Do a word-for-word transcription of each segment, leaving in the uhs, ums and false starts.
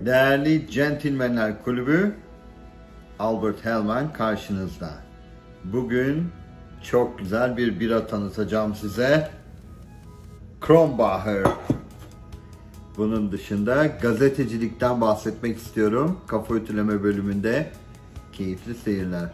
Değerli Centilmenler Kulübü, Albert Hellman karşınızda. Bugün çok güzel bir bira tanıtacağım size. Krombacher. Bunun dışında gazetecilikten bahsetmek istiyorum. Kafa ütüleme bölümünde. Keyifli seyirler.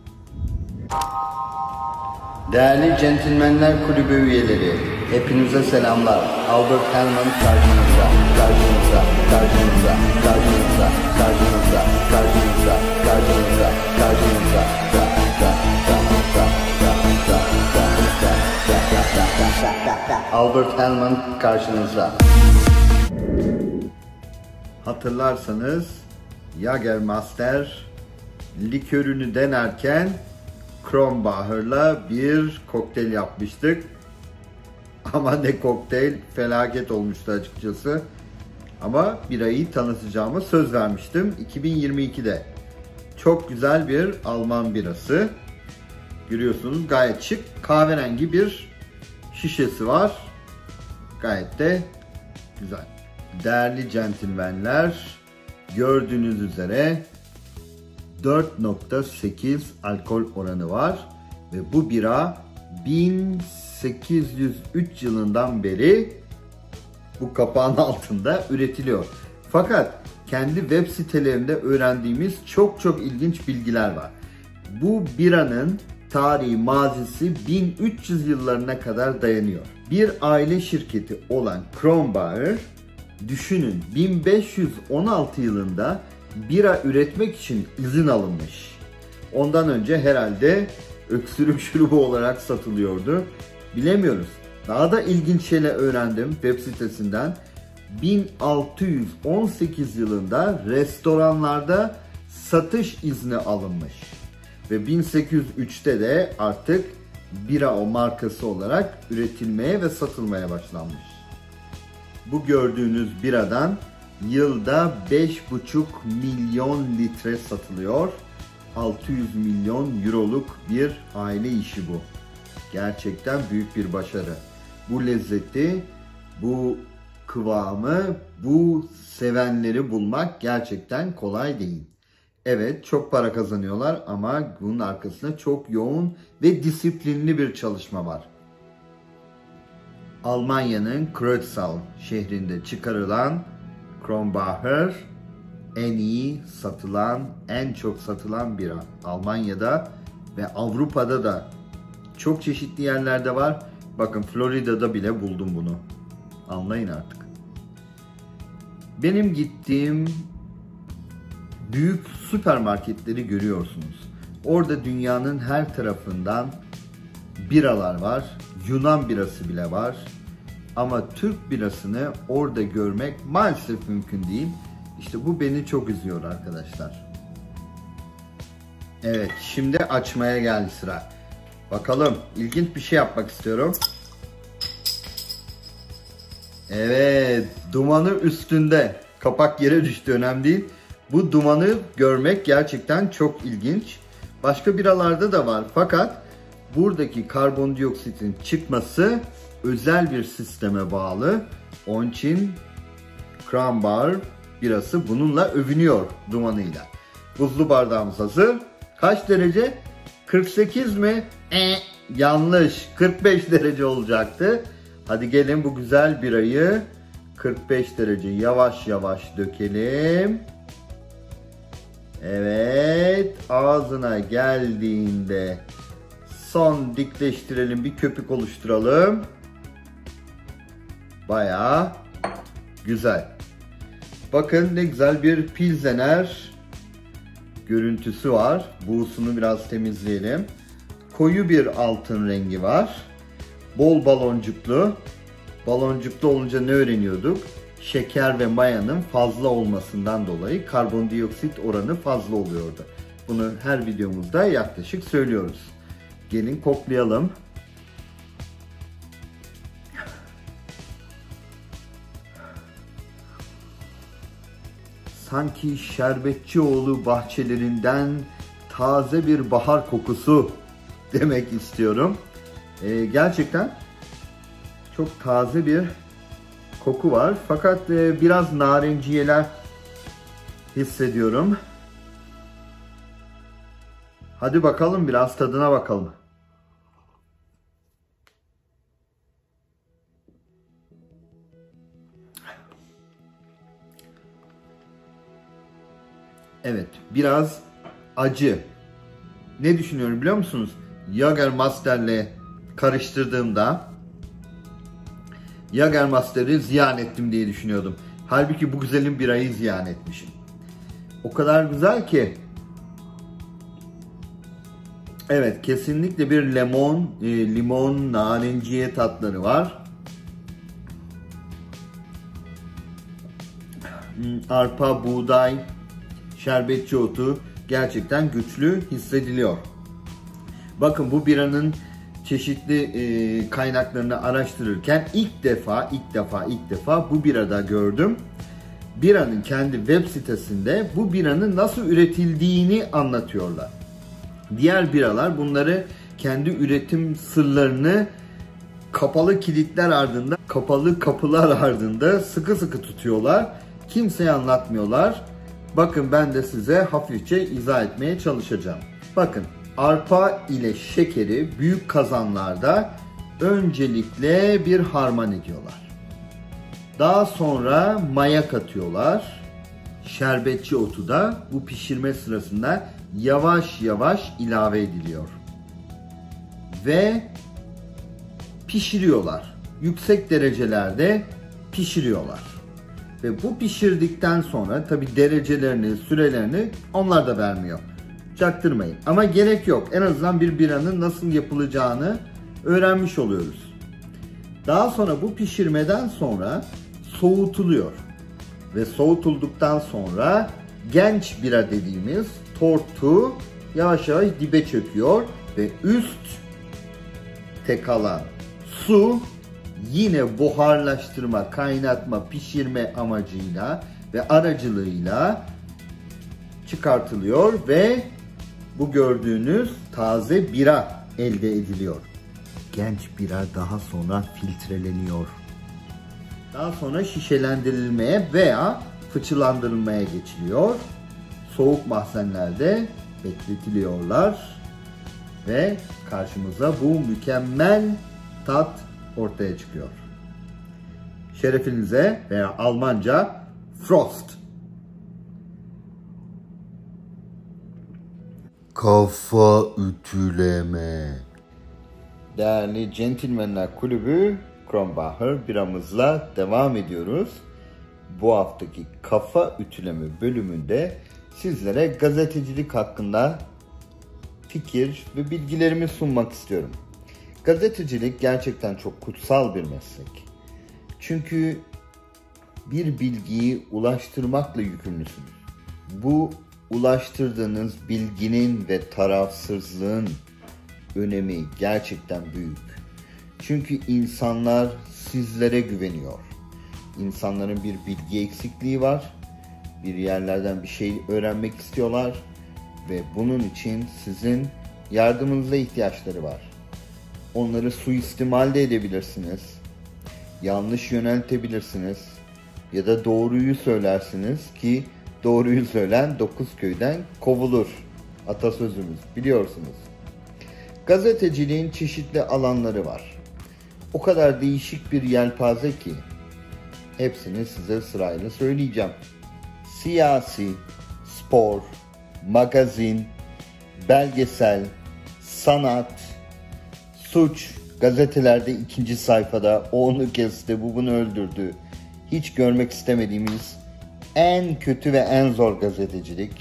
Değerli Centilmenler Kulübü üyeleri, hepinize selamlar. Albert Hellman karşınızda, karşınızda, karşınızda, karşınızda, karşınızda, karşınızda, karşınızda, karşınızda, Albert Hellman karşınızda. Hatırlarsanız Jägermeister likörünü denerken Krombacher'la bir kokteyl yapmıştık. Ama ne kokteyl, felaket olmuştu açıkçası. Ama birayı tanıtacağıma söz vermiştim iki bin yirmi ikide. Çok güzel bir Alman birası. Görüyorsunuz gayet şık, kahverengi bir şişesi var. Gayet de güzel. Değerli centilmenler, gördüğünüz üzere dört nokta sekiz alkol oranı var ve bu bira bin sekiz yüz üç yılından beri bu kapağın altında üretiliyor. Fakat kendi web sitelerinde öğrendiğimiz çok çok ilginç bilgiler var. Bu biranın tarihi, mazisi bin üç yüz yıllarına kadar dayanıyor. Bir aile şirketi olan Krombacher, düşünün bin beş yüz on altı yılında bira üretmek için izin alınmış. Ondan önce herhalde öksürük şurubu olarak satılıyordu. Bilemiyoruz. Daha da ilginç şeyler öğrendim web sitesinden. bin altı yüz on sekiz yılında restoranlarda satış izni alınmış. Ve bin sekiz yüz üçte de artık bira o markası olarak üretilmeye ve satılmaya başlanmış. Bu gördüğünüz biradan yılda beş buçuk milyon litre satılıyor. altı yüz milyon euroluk bir aile işi bu. Gerçekten büyük bir başarı. Bu lezzeti, bu kıvamı, bu sevenleri bulmak gerçekten kolay değil. Evet, çok para kazanıyorlar ama bunun arkasında çok yoğun ve disiplinli bir çalışma var. Almanya'nın Kreuzau şehrinde çıkarılan Krombacher en iyi satılan, en çok satılan bira. Almanya'da ve Avrupa'da da çok çeşitli yerlerde var. Bakın Florida'da bile buldum bunu. Anlayın artık. Benim gittiğim büyük süpermarketleri görüyorsunuz. Orada dünyanın her tarafından biralar var. Yunan birası bile var. Ama Türk birasını orada görmek maalesef mümkün değil. İşte bu beni çok üzüyor arkadaşlar. Evet, şimdi açmaya geldi sıra. Bakalım, ilginç bir şey yapmak istiyorum. Evet, dumanı üstünde. Kapak yere düştü, önemli değil. Bu dumanı görmek gerçekten çok ilginç. Başka biralarda da var fakat buradaki karbondioksitin çıkması özel bir sisteme bağlı. Onun için Krombacher birası bununla övünüyor dumanıyla. Buzlu bardağımız hazır. Kaç derece? kırk sekiz mi? E, yanlış. kırk beş derece olacaktı. Hadi gelin bu güzel birayı kırk beş derece yavaş yavaş dökelim. Evet, ağzına geldiğinde son dikleştirelim, bir köpük oluşturalım. Bayağı güzel. Bakın ne güzel bir Pilsener görüntüsü var. Buğusunu biraz temizleyelim. Koyu bir altın rengi var. Bol baloncuklu. Baloncuklu olunca ne öğreniyorduk? Şeker ve mayanın fazla olmasından dolayı karbondioksit oranı fazla oluyordu. Bunu her videomuzda yaklaşık söylüyoruz. Gelin koklayalım. Sanki Şerbetçioğlu bahçelerinden taze bir bahar kokusu demek istiyorum. Ee, gerçekten çok taze bir koku var. Fakat e, biraz narenciyeler hissediyorum. Hadi bakalım, biraz tadına bakalım. Evet, biraz acı. Ne düşünüyorum biliyor musunuz? Jägermeister'le karıştırdığımda Jägermeister'i ziyan ettim diye düşünüyordum. Halbuki bu güzelim birayı ziyan etmişim. O kadar güzel ki. Evet, kesinlikle bir limon, e, limon, narenciye tatları var. Arpa, buğday, şerbetçi otu gerçekten güçlü hissediliyor. Bakın, bu biranın çeşitli e, kaynaklarını araştırırken ilk defa, ilk defa, ilk defa bu birada gördüm. Biranın kendi web sitesinde bu biranın nasıl üretildiğini anlatıyorlar. Diğer biralar bunları, kendi üretim sırlarını kapalı kilitler ardında, kapalı kapılar ardında sıkı sıkı tutuyorlar. Kimseye anlatmıyorlar. Bakın, ben de size hafifçe izah etmeye çalışacağım. Bakın, arpa ile şekeri büyük kazanlarda öncelikle bir harman ediyorlar. Daha sonra maya katıyorlar. Şerbetçi otu da bu pişirme sırasında yavaş yavaş ilave ediliyor. Ve pişiriyorlar. Yüksek derecelerde pişiriyorlar. Ve bu pişirdikten sonra tabi derecelerini, sürelerini onlar da vermiyor. Çaktırmayın. Ama gerek yok. En azından bir biranın nasıl yapılacağını öğrenmiş oluyoruz. Daha sonra bu pişirmeden sonra soğutuluyor. Ve soğutulduktan sonra genç bira dediğimiz tortu yavaş yavaş dibe çöküyor ve üstte kalan su yine buharlaştırma, kaynatma, pişirme amacıyla ve aracılığıyla çıkartılıyor ve bu gördüğünüz taze bira elde ediliyor. Genç bira daha sonra filtreleniyor. Daha sonra şişelendirilmeye veya fıçılandırılmaya geçiliyor. Soğuk mahzenlerde bekletiliyorlar ve karşımıza bu mükemmel tat ortaya çıkıyor. Şerefinize, veya Almanca Frost. Kafa ütüleme. Değerli Centilmenler Kulübü Krombacher biramızla devam ediyoruz. Bu haftaki kafa ütüleme bölümünde sizlere gazetecilik hakkında fikir ve bilgilerimi sunmak istiyorum. Gazetecilik gerçekten çok kutsal bir meslek. Çünkü bir bilgiyi ulaştırmakla yükümlüsünüz. Bu ulaştırdığınız bilginin ve tarafsızlığın önemi gerçekten büyük. Çünkü insanlar sizlere güveniyor. İnsanların bir bilgi eksikliği var. Bir yerlerden bir şey öğrenmek istiyorlar. Ve bunun için sizin yardımınıza ihtiyaçları var. Onları suistimal de edebilirsiniz. Yanlış yöneltebilirsiniz. Ya da doğruyu söylersiniz ki doğruyu söyleyen dokuz köyden kovulur. Atasözümüz, biliyorsunuz. Gazeteciliğin çeşitli alanları var. O kadar değişik bir yelpaze ki hepsini size sırayla söyleyeceğim. Siyasi, spor, magazin, belgesel, sanat, suç, gazetelerde ikinci sayfada o onu kesti, bu bunu öldürdü. Hiç görmek istemediğimiz en kötü ve en zor gazetecilik.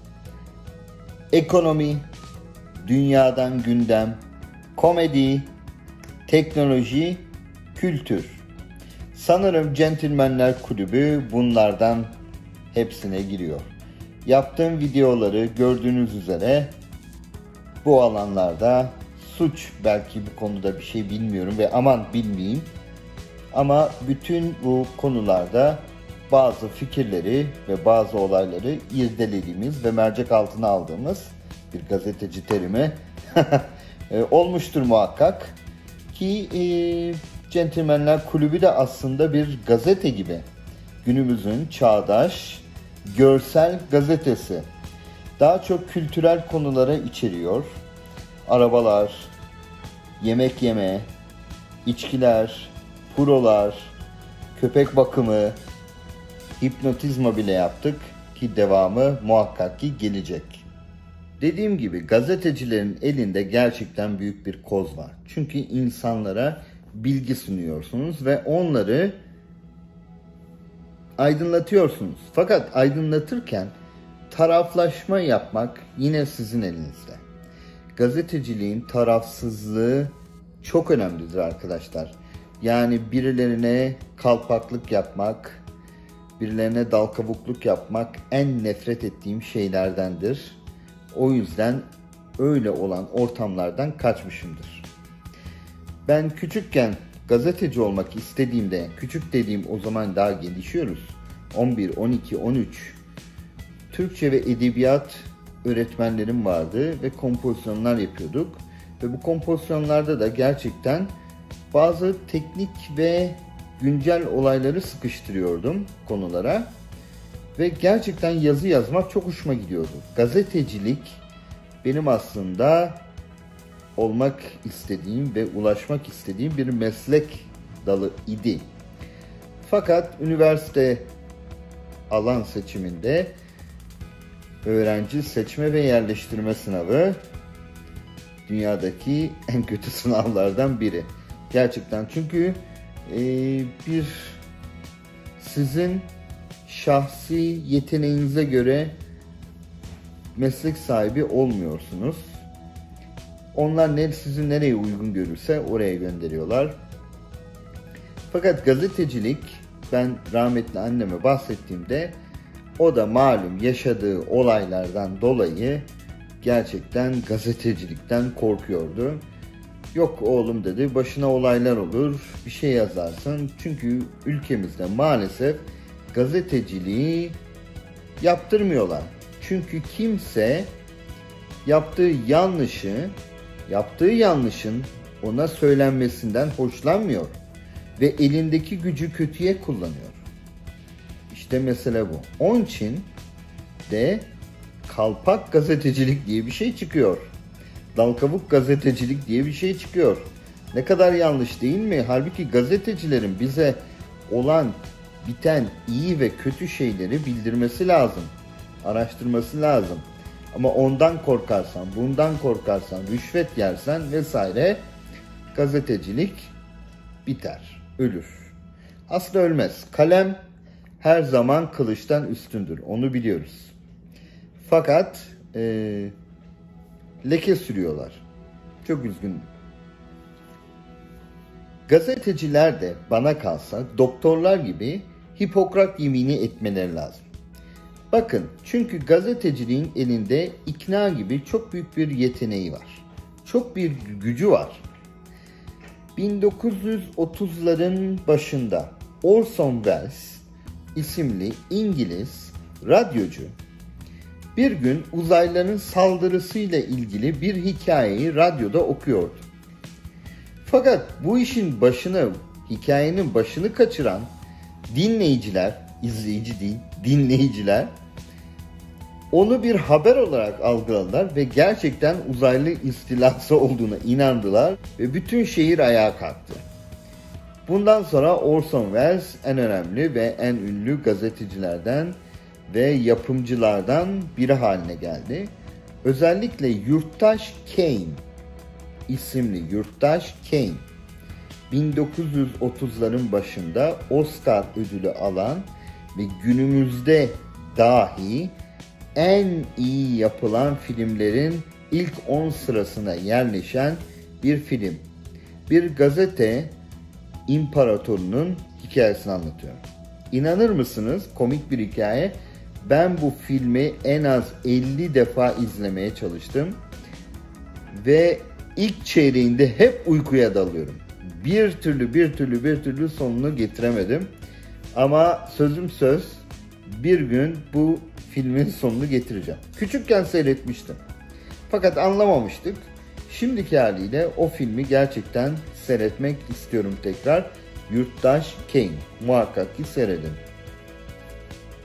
Ekonomi, dünyadan gündem, komedi, teknoloji, kültür. Sanırım Centilmenler Kulübü bunlardan hepsine giriyor. Yaptığım videoları gördüğünüz üzere bu alanlarda suç, belki bu konuda bir şey bilmiyorum ve aman bilmeyeyim. Ama bütün bu konularda bazı fikirleri ve bazı olayları irdelediğimiz ve mercek altına aldığımız bir gazeteci terimi olmuştur muhakkak. Ki e, Centilmenler Kulübü de aslında bir gazete gibi. Günümüzün çağdaş görsel gazetesi. Daha çok kültürel konulara içeriyor. Arabalar, yemek yeme, içkiler, purolar, köpek bakımı, hipnotizma bile yaptık ki devamı muhakkak ki gelecek. Dediğim gibi gazetecilerin elinde gerçekten büyük bir koz var. Çünkü insanlara bilgi sunuyorsunuz ve onları aydınlatıyorsunuz. Fakat aydınlatırken taraflaşma yapmak yine sizin elinizde. Gazeteciliğin tarafsızlığı çok önemlidir arkadaşlar. Yani birilerine kalpaklık yapmak, birilerine dal kavukluk yapmak en nefret ettiğim şeylerdendir. O yüzden öyle olan ortamlardan kaçmışımdır. Ben küçükken gazeteci olmak istediğimde, küçük dediğim o zaman daha gelişiyoruz. on bir, on iki, on üç Türkçe ve edebiyat öğretmenlerim vardı ve kompozisyonlar yapıyorduk. Ve bu kompozisyonlarda da gerçekten bazı teknik ve güncel olayları sıkıştırıyordum konulara. Ve gerçekten yazı yazmak çok hoşuma gidiyordu. Gazetecilik benim aslında olmak istediğim ve ulaşmak istediğim bir meslek dalı idi. Fakat üniversite alan seçiminde öğrenci seçme ve yerleştirme sınavı dünyadaki en kötü sınavlardan biri. Gerçekten çünkü e, bir sizin şahsi yeteneğinize göre meslek sahibi olmuyorsunuz. Onlar ne, sizi nereye uygun görürse oraya gönderiyorlar. Fakat gazetecilik, ben rahmetli anneme bahsettiğimde o da malum yaşadığı olaylardan dolayı gerçekten gazetecilikten korkuyordu. Yok oğlum dedi, başına olaylar olur, bir şey yazarsın. Çünkü ülkemizde maalesef gazeteciliği yaptırmıyorlar. Çünkü kimse yaptığı yanlışı, yaptığı yanlışın ona söylenmesinden hoşlanmıyor ve elindeki gücü kötüye kullanıyor. İşte mesele bu. Onun için de kalpak gazetecilik diye bir şey çıkıyor. Dalkavuk gazetecilik diye bir şey çıkıyor. Ne kadar yanlış değil mi? Halbuki gazetecilerin bize olan biten iyi ve kötü şeyleri bildirmesi lazım. Araştırması lazım. Ama ondan korkarsan, bundan korkarsan, rüşvet yersen vesaire gazetecilik biter, ölür. Aslında ölmez. Kalem her zaman kılıçtan üstündür. Onu biliyoruz. Fakat e, leke sürüyorlar. Çok üzgünüm. Gazeteciler de bana kalsa doktorlar gibi Hipokrat yemini etmeleri lazım. Bakın, çünkü gazeteciliğin elinde ikna gibi çok büyük bir yeteneği var. Çok bir gücü var. bin dokuz yüz otuzların başında Orson Welles isimli İngiliz radyocu bir gün uzaylıların saldırısıyla ilgili bir hikayeyi radyoda okuyordu. Fakat bu işin başını, hikayenin başını kaçıran dinleyiciler, izleyici değil, dinleyiciler onu bir haber olarak algıladılar ve gerçekten uzaylı istilası olduğuna inandılar ve bütün şehir ayağa kalktı. Bundan sonra Orson Welles en önemli ve en ünlü gazetecilerden ve yapımcılardan biri haline geldi. Özellikle Yurttaş Kane isimli Yurttaş Kane bin dokuz yüz otuzların başında Oscar ödülü alan ve günümüzde dahi en iyi yapılan filmlerin ilk on sırasına yerleşen bir film. Bir gazete imparatorunun hikayesini anlatıyor. İnanır mısınız? Komik bir hikaye. Ben bu filmi en az elli defa izlemeye çalıştım ve ilk çeyreğinde hep uykuya dalıyorum. Bir türlü bir türlü bir türlü sonunu getiremedim. Ama sözüm söz, bir gün bu filmin sonunu getireceğim. Küçükken seyretmiştim. Fakat anlamamıştık. Şimdiki haliyle o filmi gerçekten seyretmek istiyorum tekrar. Yurttaş Kane. Muhakkak ki seyredin.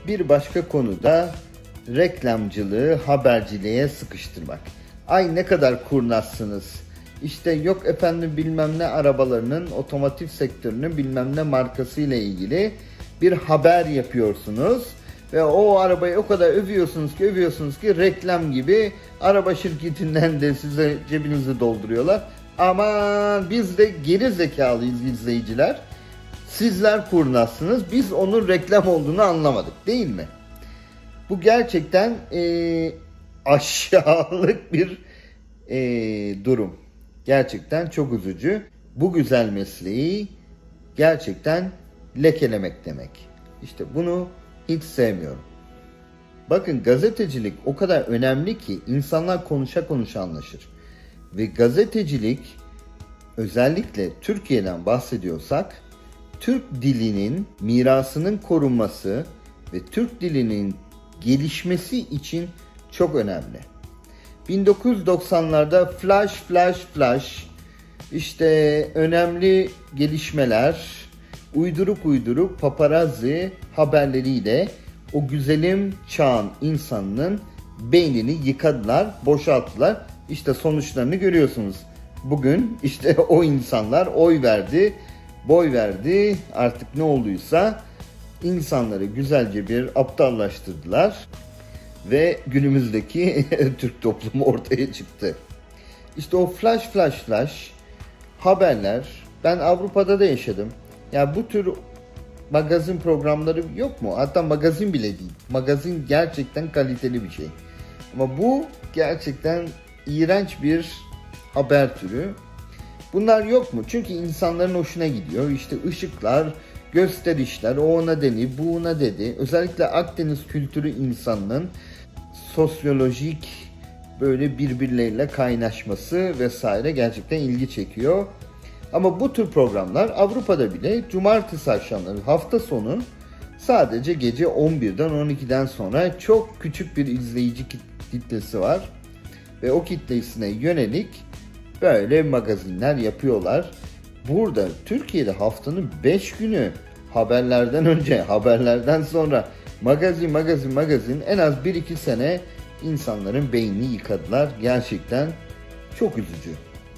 Bir başka konu da reklamcılığı haberciliğe sıkıştırmak. Ay ne kadar kurnazsınız. İşte yok efendim bilmem ne arabalarının otomotiv sektörünün bilmem ne markası ile ilgili bir haber yapıyorsunuz. Ve o arabayı o kadar övüyorsunuz ki övüyorsunuz ki reklam gibi araba şirketinden de size cebinizi dolduruyorlar. Aman biz de geri zekalıyız izleyiciler. Sizler kurnazsınız. Biz onun reklam olduğunu anlamadık değil mi? Bu gerçekten e, aşağılık bir e, durum. Gerçekten çok üzücü. Bu güzel mesleği gerçekten lekelemek demek. İşte bunu hiç sevmiyorum. Bakın gazetecilik o kadar önemli ki insanlar konuşa konuşa anlaşır. Ve gazetecilik özellikle Türkiye'den bahsediyorsak Türk dilinin mirasının korunması ve Türk dilinin gelişmesi için çok önemli. bin dokuz yüz doksanlarda flash flash flash işte önemli gelişmeler uyduruk uyduruk paparazzi haberleriyle o güzelim çağın insanının beynini yıkadılar, boşalttılar. İşte sonuçlarını görüyorsunuz. Bugün işte o insanlar oy verdi, boy verdi, artık ne olduysa insanları güzelce bir aptallaştırdılar ve günümüzdeki Türk toplumu ortaya çıktı. İşte o flash flash flash haberler, ben Avrupa'da da yaşadım. Ya bu tür magazin programları yok mu? Hatta magazin bile değil. Magazin gerçekten kaliteli bir şey. Ama bu gerçekten iğrenç bir haber türü. Bunlar yok mu? Çünkü insanların hoşuna gidiyor. İşte ışıklar, gösterişler, o ona dedi, bu ona dedi. Özellikle Akdeniz kültürü insanının sosyolojik böyle birbirleriyle kaynaşması vesaire gerçekten ilgi çekiyor. Ama bu tür programlar Avrupa'da bile cumartesi akşamları, hafta sonu sadece gece on birden on ikiden sonra çok küçük bir izleyici kitlesi var. Ve o kitlesine yönelik böyle magazinler yapıyorlar. Burada Türkiye'de haftanın beş günü haberlerden önce, haberlerden sonra magazin, magazin, magazin en az bir iki sene insanların beynini yıkadılar. Gerçekten çok üzücü.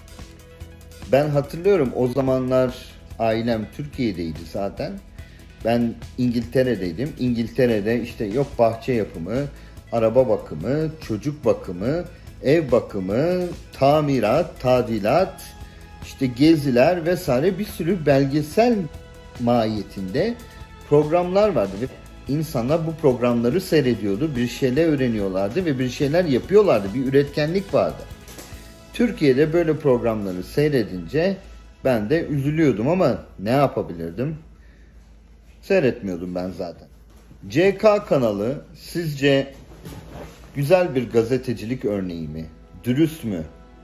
Ben hatırlıyorum o zamanlar ailem Türkiye'deydi zaten. Ben İngiltere'deydim. İngiltere'de işte yok bahçe yapımı, araba bakımı, çocuk bakımı, ev bakımı, tamirat, tadilat, işte geziler vesaire bir sürü belgesel mahiyetinde programlar vardı. Ve insanlar bu programları seyrediyordu, bir şeyler öğreniyorlardı ve bir şeyler yapıyorlardı. Bir üretkenlik vardı. Türkiye'de böyle programları seyredince ben de üzülüyordum ama ne yapabilirdim? Seyretmiyordum ben zaten. C K kanalı sizce güzel bir gazetecilik örneği mi? Dürüst mü?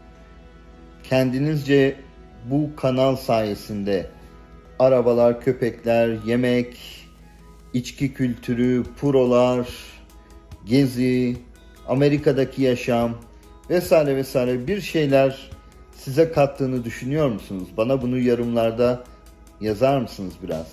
Kendinizce bu kanal sayesinde arabalar, köpekler, yemek, içki kültürü, purolar, gezi, Amerika'daki yaşam vesaire vesaire bir şeyler size kattığını düşünüyor musunuz? Bana bunu yorumlarda yazar mısınız biraz?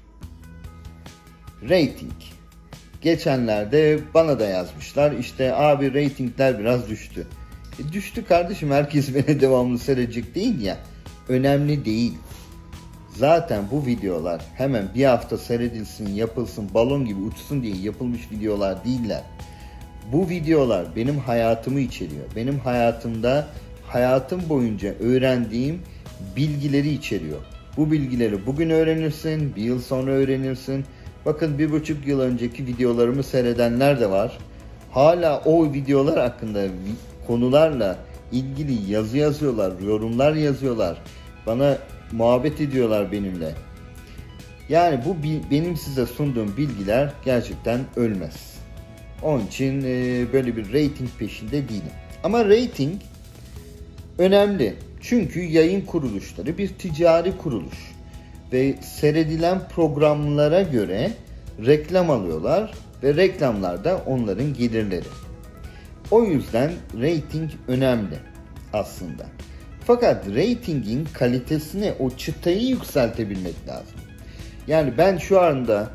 Rating. Geçenlerde bana da yazmışlar. İşte abi reytingler biraz düştü. E düştü kardeşim, herkes beni devamlı seyredecek değil ya. Önemli değil. Zaten bu videolar hemen bir hafta seyredilsin, yapılsın, balon gibi uçsun diye yapılmış videolar değiller. Bu videolar benim hayatımı içeriyor. Benim hayatımda hayatım boyunca öğrendiğim bilgileri içeriyor. Bu bilgileri bugün öğrenirsin, bir yıl sonra öğrenirsin. Bakın bir buçuk yıl önceki videolarımı seyredenler de var. Hala o videolar hakkında konularla ilgili yazı yazıyorlar, yorumlar yazıyorlar. Bana muhabbet ediyorlar benimle. Yani bu benim size sunduğum bilgiler gerçekten ölmez. Onun için böyle bir rating peşinde değilim. Ama rating önemli. Çünkü yayın kuruluşları bir ticari kuruluş. Ve seyredilen programlara göre reklam alıyorlar ve reklamlar da onların gelirleri. O yüzden rating önemli aslında. Fakat ratingin kalitesini, o çıtayı yükseltebilmek lazım. Yani ben şu anda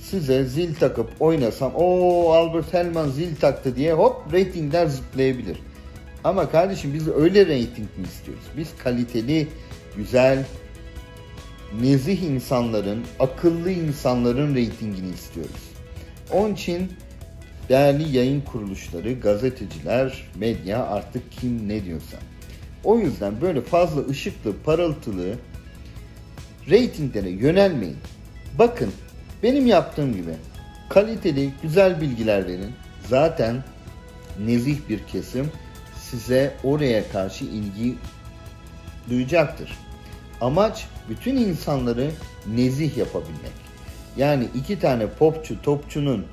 size zil takıp oynasam, o Albert Hellman zil taktı diye hop reytingler zıplayabilir. Ama kardeşim biz öyle reyting mi istiyoruz? Biz kaliteli, güzel, nezih insanların, akıllı insanların reytingini istiyoruz. Onun için değerli yayın kuruluşları, gazeteciler, medya, artık kim ne diyorsa. O yüzden böyle fazla ışıklı, parıltılı reytinglere yönelmeyin. Bakın benim yaptığım gibi kaliteli, güzel bilgiler verin. Zaten nezih bir kesim size oraya karşı ilgi duyacaktır. Amaç bütün insanları nezih yapabilmek. Yani iki tane popçu, topçunun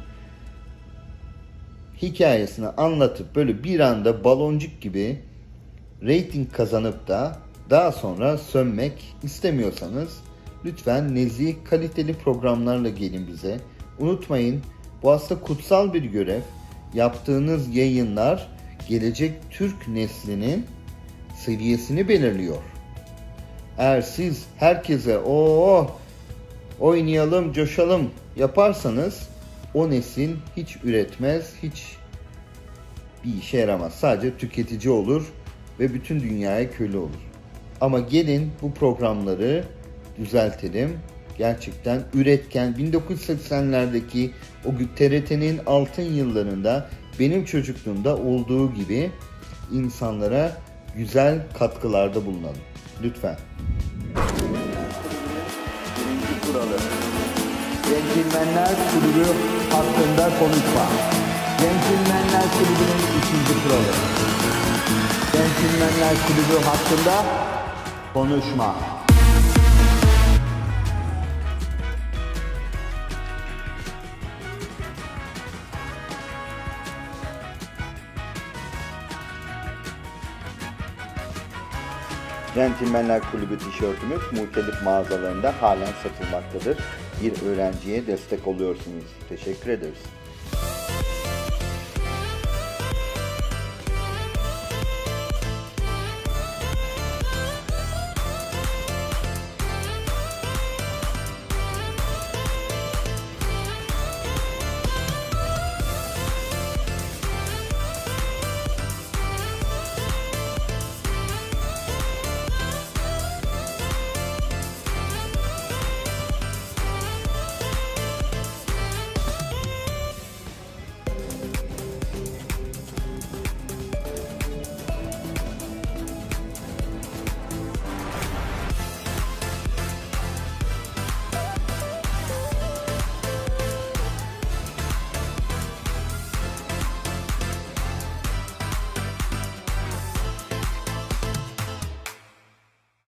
hikayesini anlatıp böyle bir anda baloncuk gibi reyting kazanıp da daha sonra sönmek istemiyorsanız lütfen nezih, kaliteli programlarla gelin bize. Unutmayın, bu aslında kutsal bir görev. Yaptığınız yayınlar gelecek Türk neslinin seviyesini belirliyor. Eğer siz herkese o oynayalım, coşalım yaparsanız o nesil hiç üretmez, hiç bir işe yaramaz. Sadece tüketici olur ve bütün dünyaya köle olur. Ama gelin bu programları düzeltelim. Gerçekten üretken, bin dokuz yüz seksenlerdeki o T R T'nin altın yıllarında benim çocukluğumda olduğu gibi insanlara güzel katkılarda bulunalım. Lütfen. Birinci kuralı. Centilmenler Kulübü hakkında konuşma. Centilmenler Kulübü'nün ikinci kuralı. Centilmenler Kulübü hakkında konuşma. Centilmenler Kulübü tişörtümüz muhtelif mağazalarında halen satılmaktadır. Bir öğrenciye destek oluyorsunuz. Teşekkür ederiz.